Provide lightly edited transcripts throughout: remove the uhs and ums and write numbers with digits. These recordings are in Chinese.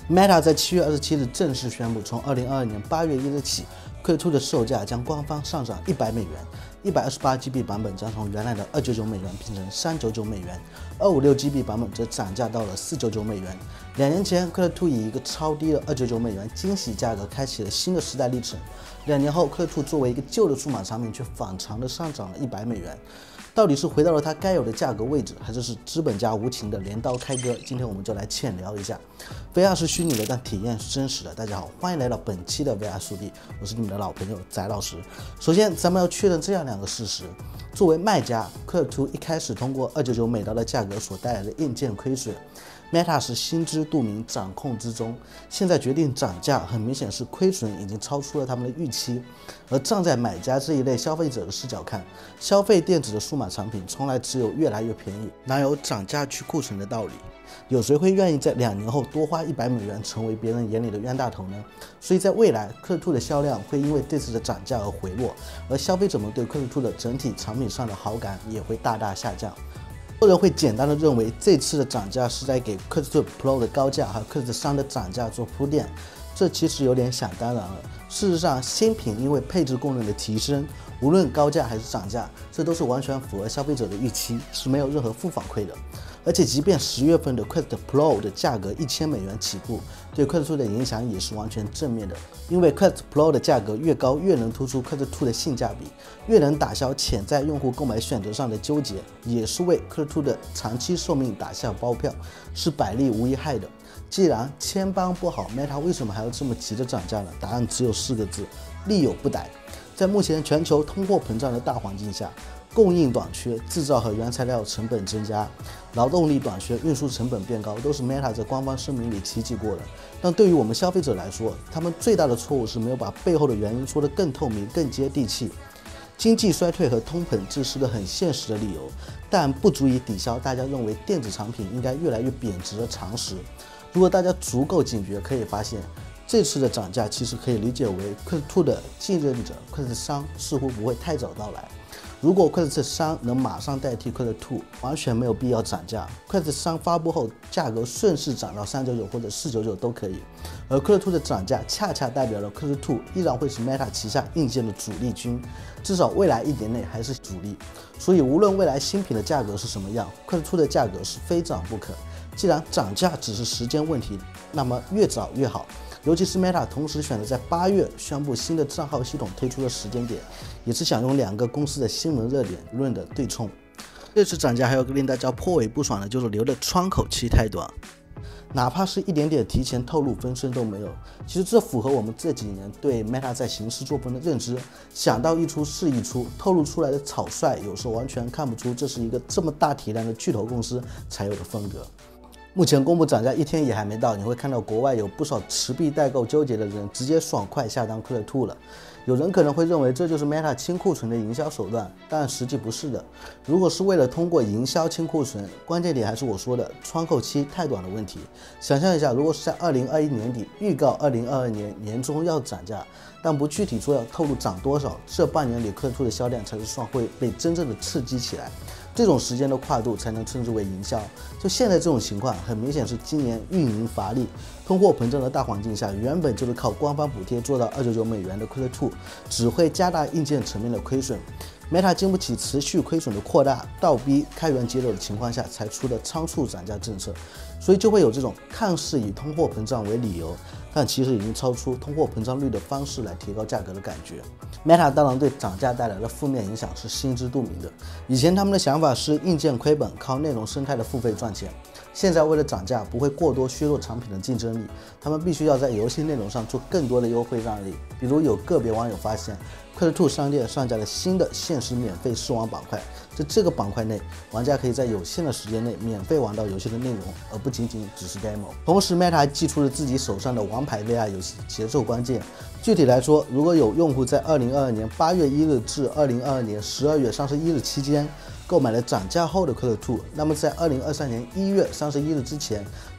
Meta 在7月27日正式宣布，从2022年8月1日起，Quest 2的售价将官方上涨100美元，128GB 版本将从原来的299美元变成399美元，256GB 版本则涨价到了499美元。2年前 Quest 2以一个超低的299美元惊喜价格开启了新的时代历程，2年后 Quest 2作为一个旧的数码产品却反常的上涨了100美元。到底是回到了它该有的价格位置，还是资本家无情的镰刀开割？今天我们就来浅聊一下。VR 是虚拟的，但体验是真实的。大家好，欢迎来到本期的 VR 速递，我是你们的老朋友翟老师。首先，咱们要确认这样2个事实：作为卖家 ，Quest 2一开始通过299美刀的价格所带来的硬件亏损。Meta 是心知肚明，掌控之中。现在决定涨价，很明显是亏损已经超出了他们的预期。而站在买家这一类消费者的视角看，消费电子的数码产品从来只有越来越便宜，哪有涨价去库存的道理？有谁会愿意在2年后多花100美元，成为别人眼里的冤大头呢？所以在未来，Quest 2的销量会因为这次的涨价而回落，而消费者们对Quest 2的整体产品上的好感也会大大下降。很多人会简单的认为这次的涨价是在给 Quest 2 Pro 的高价和 Quest 3的涨价做铺垫，这其实有点想当然了。事实上，新品因为配置功能的提升，无论高价还是涨价，这都是完全符合消费者的预期，是没有任何负反馈的。而且，即便10月份的 Quest Pro 的价格1000美元起步，对 Quest 2的影响也是完全正面的。因为 Quest Pro 的价格越高，越能突出 Quest 2的性价比，越能打消潜在用户购买选择上的纠结，也是为 Quest 2的长期寿命打下包票，是百利无一害的。既然千般不好 ，Meta 为什么还要这么急着涨价呢？答案只有4个字：力有不逮。在目前全球通货膨胀的大环境下，供应短缺、制造和原材料成本增加、劳动力短缺、运输成本变高，都是 Meta 在官方声明里提及过的。但对于我们消费者来说，他们最大的错误是没有把背后的原因说得更透明、更接地气。经济衰退和通膨，这是个很现实的理由，但不足以抵消大家认为电子产品应该越来越贬值的常识。如果大家足够警觉，可以发现，这次的涨价其实可以理解为 Quest 2的继任者 Quest 3似乎不会太早到来。如果 Quest 3能马上代替 Quest 2，完全没有必要涨价。Quest 3发布后，价格顺势涨到399或者499都可以。而 Quest 2的涨价恰恰代表了 Quest 2依然会是 Meta 旗下硬件的主力军，至少未来1年内还是主力。所以无论未来新品的价格是什么样， Quest 2的价格是非涨不可。既然涨价只是时间问题，那么越早越好。尤其是 Meta 同时选择在8月宣布新的账号系统推出的时间点，也是想用2个公司的新闻热点论的对冲。这次涨价还有个令大家颇为不爽的，就是留的窗口期太短，哪怕是一点点提前透露风声都没有。其实这符合我们这几年对 Meta 在行事作风的认知，想到一出是一出，透露出来的草率有时候完全看不出这是一个这么大体量的巨头公司才有的风格。目前公布涨价1天也还没到，你会看到国外有不少持币代购纠结的人直接爽快下单 Quest 2了。有人可能会认为这就是 Meta 清库存的营销手段，但实际不是的。如果是为了通过营销清库存，关键点还是我说的窗口期太短的问题。想象一下，如果是在2021年底预告2022年年中要涨价，但不具体说要透露涨多少，这半年里Quest 2的销量才是算会被真正的刺激起来。这种时间的跨度才能称之为营销。就现在这种情况，很明显是今年运营乏力，通货膨胀的大环境下，原本就是靠官方补贴做到299美元的Quest 2，只会加大硬件层面的亏损。Meta 经不起持续亏损的扩大，倒逼开源节流的情况下才出的仓促涨价政策，所以就会有这种看似以通货膨胀为理由，但其实已经超出通货膨胀率的方式来提高价格的感觉。Meta 当然对涨价带来的负面影响是心知肚明的。以前他们的想法是硬件亏本，靠内容生态的付费赚钱。现在为了涨价不会过多削弱产品的竞争力，他们必须要在游戏内容上做更多的优惠让利。比如有个别网友发现，Quest 2商店上架了新的限时免费试玩板块，在这个板块内，玩家可以在有限的时间内免费玩到游戏的内容，而不仅仅只是 demo。同时 ，Meta 还寄出了自己手上的王牌 VR 游戏节奏关键。具体来说，如果有用户在2022年8月1日至2022年12月31日期间购买了涨价后的Quest 2，那么在2023年1月31日之前，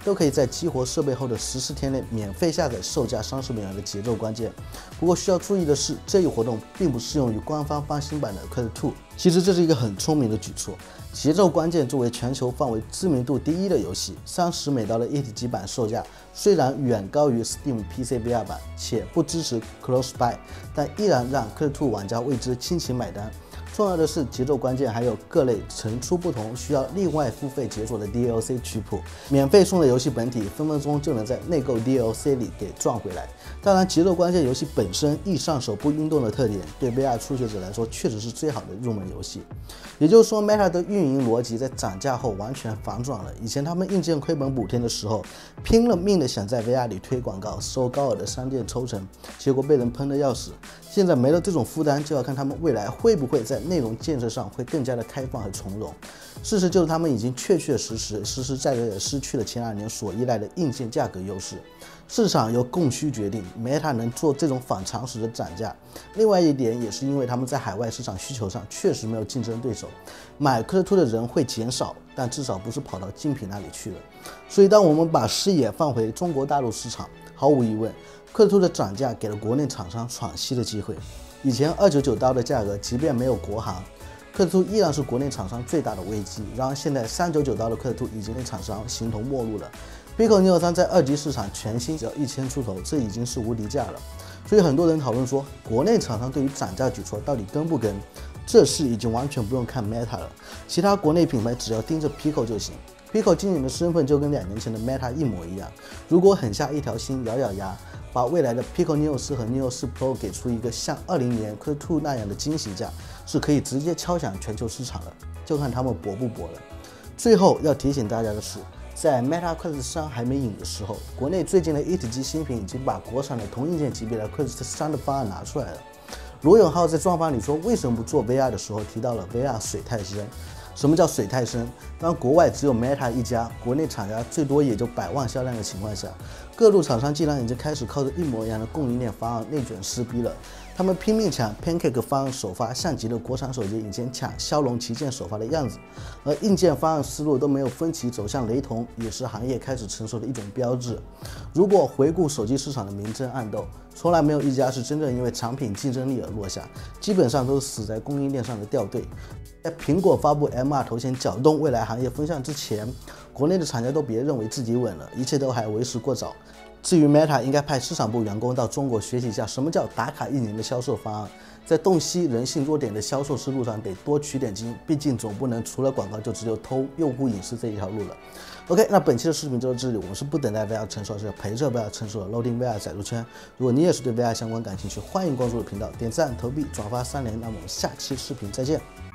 都可以在激活设备后的14天内免费下载售价30美元的节奏关键。不过需要注意的是，这一活动并不适用于官方翻新版的 Quake 2。其实这是一个很聪明的举措。节奏关键作为全球范围知名度第1的游戏，$30的一体机版售价虽然远高于 Steam PC VR 版，且不支持 Cross Buy， 但依然让 Quake 2玩家为之倾情买单。重要的是，节奏关键还有各类层出不穷、需要另外付费解锁的 DLC 曲谱，免费送的游戏本体分分钟就能在内购 DLC 里给赚回来。当然，节奏关键游戏本身易上手不晕动的特点，对 VR 初学者来说确实是最好的入门游戏。也就是说 ，Meta 的运营逻辑在涨价后完全反转了。以前他们硬件亏本补贴的时候，拼了命的想在 VR 里推广告，收高额的商店抽成，结果被人喷得要死。现在没了这种负担，就要看他们未来会不会在内容建设上会更加的开放和从容。事实就是他们已经确确实实在在失去了前2年所依赖的硬件价格优势。市场由供需决定 ，Meta 能做这种反常识的涨价。另外一点也是因为他们在海外市场需求上确实没有竞争对手，买Quake 2的人会减少，但至少不是跑到精品那里去了。所以当我们把视野放回中国大陆市场，毫无疑问，Quake 2的涨价给了国内厂商喘息的机会。以前$299的价格，即便没有国行，Quake 2依然是国内厂商最大的危机。然而现在$399的Quake 2已经被厂商形同陌路了。Pico Neo 3在2级市场全新只要1000出头，这已经是无敌价了。所以很多人讨论说，国内厂商对于涨价举措到底跟不跟？这事已经完全不用看 Meta 了，其他国内品牌只要盯着 Pico 就行。Pico 今年的身份就跟2年前的 Meta 一模一样。如果狠下一条心，咬咬牙，把未来的 Pico Neo 4和 Neo 4 Pro 给出一个像20年 Quake 2那样的惊喜价，是可以直接敲响全球市场的，就看他们搏不搏了。最后要提醒大家的是，在 Meta Quest 3还没引的时候，国内最近的一体机新品已经把国产的同硬件级别的 Quest 3的方案拿出来了。罗永浩在专访里说为什么不做 VR 的时候，提到了 VR 水太深。什么叫水太深？当国外只有 Meta 一家，国内厂家最多也就100万销量的情况下，各路厂商竟然已经开始靠着一模一样的供应链方案内卷撕逼了。他们拼命抢 Pancake 方案首发，像极了国产手机以前抢骁龙旗舰首发的样子。而硬件方案思路都没有分歧，走向雷同，也是行业开始成熟的一种标志。如果回顾手机市场的明争暗斗，从来没有一家是真正因为产品竞争力而落下，基本上都是死在供应链上的掉队。在苹果发布 M2 头衔搅动未来行业风向之前，国内的厂家都别认为自己稳了，一切都还为时过早。至于 Meta 应该派市场部员工到中国学习一下什么叫打卡1年的销售方案，在洞悉人性弱点的销售思路上得多取点经，毕竟总不能除了广告就只有偷用户隐私这一条路了。OK， 那本期的视频就到这里，我们是不等待 VR 成熟，是陪着 VR 成熟的 Loading VR 载入圈。如果你也是对 VR 相关感兴趣，欢迎关注我的频道，点赞、投币、转发3连。那么我们下期视频再见。